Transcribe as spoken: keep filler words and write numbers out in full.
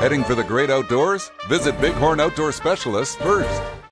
Heading for the great outdoors? Visit Bighorn Outdoor Specialists first.